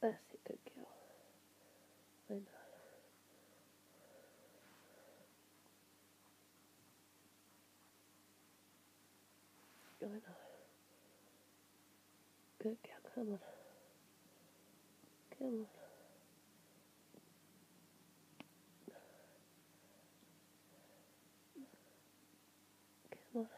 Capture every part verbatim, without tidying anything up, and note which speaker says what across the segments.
Speaker 1: That's it, good girl. I know. I know. Good girl, come on. Come on. Come on.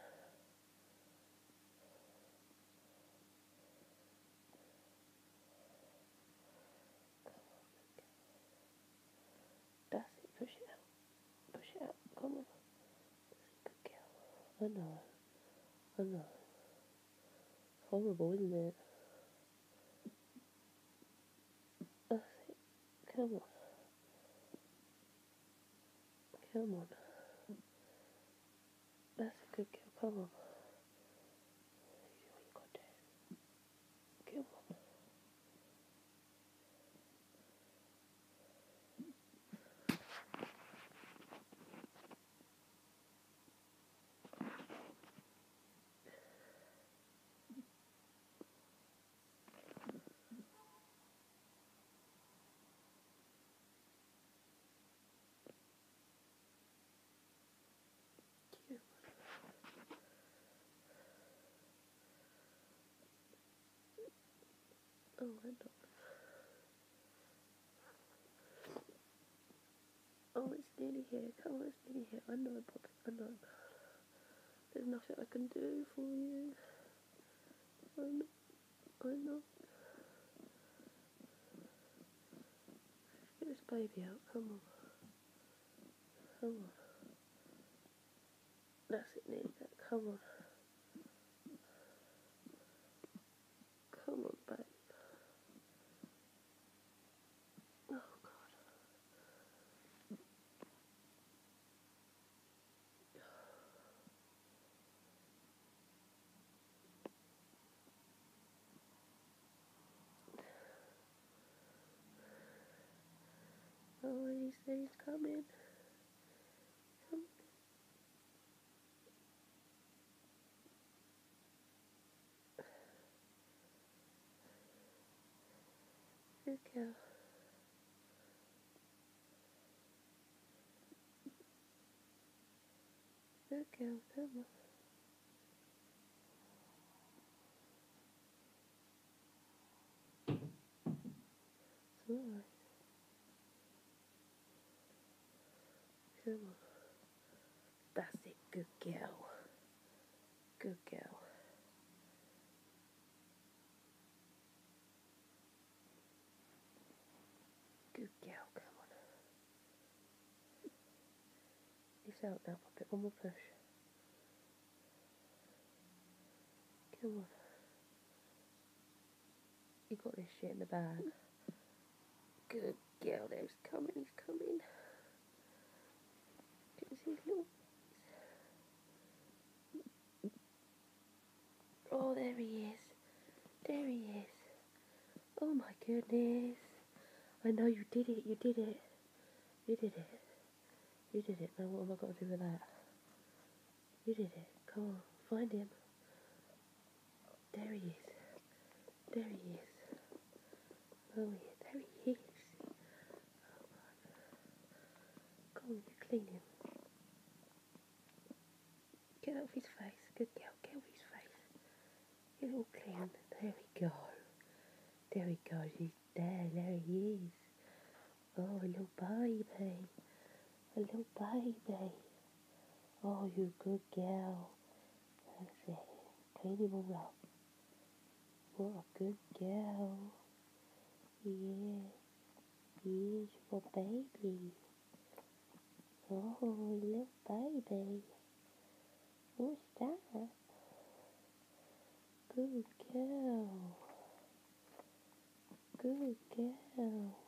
Speaker 1: That's it, push it out. Push it out, come on. Good girl. I know. I know. Horrible, isn't it? That's it. Come on. Come on. That's a good girl, come on. You know what you got to do. Come on. Oh, I know. Oh, it's nearly here. Come on, it's nearly here. I know, Poppy. I know. There's nothing I can do for you. I know. I know. Get this baby out. Come on. Come on. That's it, nearly there. Come on. Come on, babe. Oh, God. Oh, he said he's coming. Come on. Good girl. Good girl. Come on. It's alright. Come on. That's it. Good girl. Good girl. Good girl. Come on. It's out now, Puppet. One more push. Come on. You got this shit in the bag. Good girl. There's coming. He's coming. Can you see his little... Oh, there he is. There he is. Oh my goodness. I know you did it. You did it. You did it. You did it. Now what have I got to do with that? You did it. Come on. Find him. There he is. There he is. Oh yeah. There he is. Oh God. Come on. You clean him. Get off his face. Good girl. Get off his face. Get it all clean. There we go. There he goes. He's there. There he is. Oh, a little baby. A little baby. Oh, you good girl. That's it. Clean him all up. What a good girl. Yeah. Yes, your baby. Oh, little baby. What's that? Good girl. Good girl.